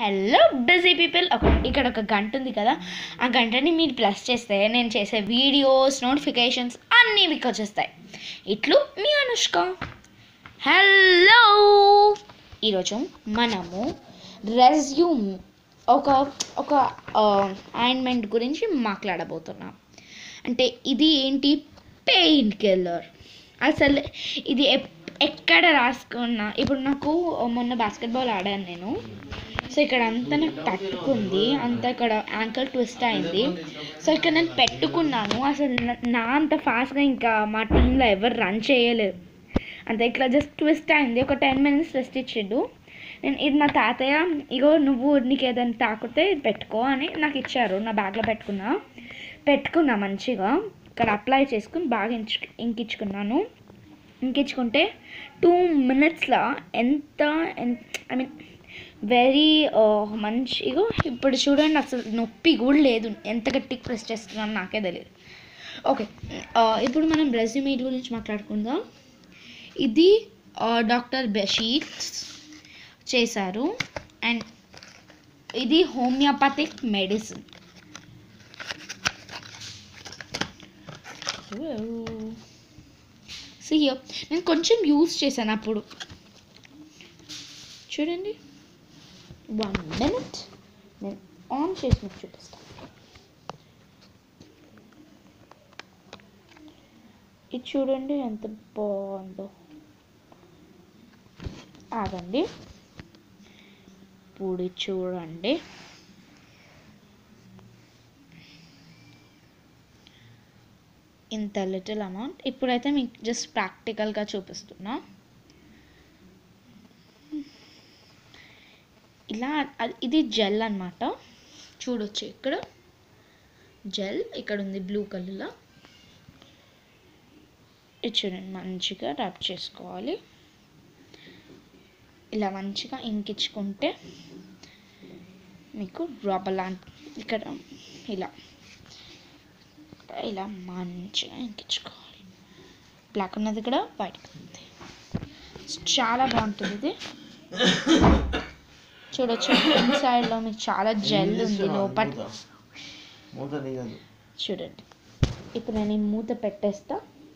Hello busy people. ఇక్కడ ఒక గంట ఉంది కదా, ఆ గంటని మీరు ప్రెస్ చేస్తే నేను చేసే వీడియోస్ నోటిఫికేషన్స్ అన్నీ మీకు వచ్చేస్తాయి. ఇట్లు మీ అనుష్క. హలో, ఈరోజు మనము రెజ్యూమ్ ఒక ఆయింట్మెంట్ గురించి మాట్లాడబోతున్నాం. అంటే ఇది ఏంటి? Pain killer. అసలు ఇది ఎక్కడ రాసుకున్నా, ఇప్పుడు నాకు మొన్న బాస్కెట్బాల్ ఆడాను నేను. సో ఇక్కడ అంతా నాకు తట్టుకుంది, అంతా ఇక్కడ యాంకిల్ ట్విస్ట్ అయింది. సో ఇక్కడ నేను పెట్టుకున్నాను. అసలు నా అంత ఫాస్ట్గా ఇంకా మా టీంలో ఎవరు రన్ చేయలేరు. అంతే, ఇక్కడ జస్ట్ ట్విస్ట్ అయింది. ఒక 10 minutes రెస్ట్ ఇచ్చిండు. నేను ఇది మా తాతయ్య, ఇగో నువ్వు నీకు ఏదైనా తాకితే పెట్టుకో అని నాకు ఇచ్చారు. నా బ్యాగ్లో పెట్టుకున్నా మంచిగా. ఇక్కడ అప్లై చేసుకుని బాగా ఇంకించుకున్నాను. ఇంకించుకుంటే 2 minutesలో ఐ మీన్ వెరీ మంచిగా. ఇప్పుడు చూడండి, అసలు నొప్పి కూడా లేదు. ఎంత గట్టిగా ప్రెస్ చేస్తున్నాను నాకే తెలియదు. ఓకే, ఇప్పుడు మనం రెజ్యూమే గురించి మాట్లాడుకుందాం. ఇది డాక్టర్ బషీర్ చేశారు. అండ్ ఇది హోమియోపతిక్ మెడిసిన్. నేను కొంచెం యూజ్ చేశాను అప్పుడు. చూడండి, 1 minute నేను ఆన్ చేసి మీకు చూపిస్తాను. ఇది చూడండి ఎంత బాగుందో. ఆగండి, ఇప్పుడు చూడండి. ఇంత లిటిల్ అమౌంట్. ఇప్పుడైతే మీకు జస్ట్ ప్రాక్టికల్గా చూపిస్తున్నా. ఇలా ఇది జెల్ అన్నమాట. చూడొచ్చు, ఇక్కడ జెల్ ఇక్కడ ఉంది బ్లూ కలర్లో. ఇది చూడండి, మంచిగా రబ్ చేసుకోవాలి. ఇలా మంచిగా ఇంకించుకుంటే మీకు రబ్బర్ లాంటి ఇక్కడ ఇలా మంచిగా ఇంకించుకోవాలి. బ్లాక్ ఉన్నది కూడా వైట్ ఉంది. చాలా బాగుంటుంది ఇది. చూడొచ్చు, ఇన్సైడ్లో మీకు చాలా జెల్ ఉంది లోపల. చూడండి, ఇప్పుడు నేను ఈ మూత పెట్టేస్తా.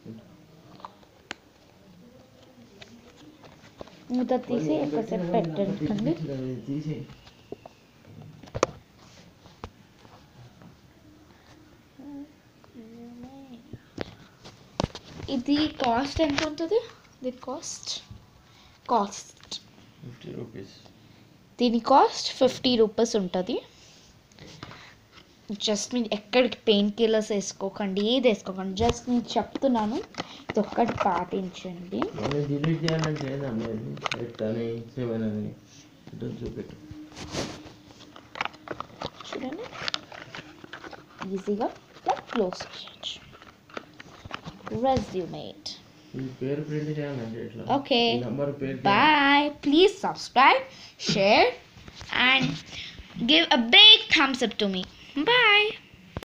మూత తీసి ఎక్కువసేపు పెట్టండి. ఇది కాస్ట్ ఎంత ఉంటుంది? ఇది కాస్ట్ 50 rupees. దీని కాస్ట్ 50 రూపీస్ ఉంటుంది. జస్ట్ మీరు ఎక్కడికి పెయిన్ కిల్లర్స్ వేసుకోకండి, ఏది వేసుకోకండి. జస్ట్ నేను చెప్తున్నాను, ఇది ఒక్కటి పాటించండి. చూడండి, ఈజీగా క్లోజ్ చేయొచ్చు. Resume. Okay, bye. Please subscribe, share and give a big thumbs up to me. Bye.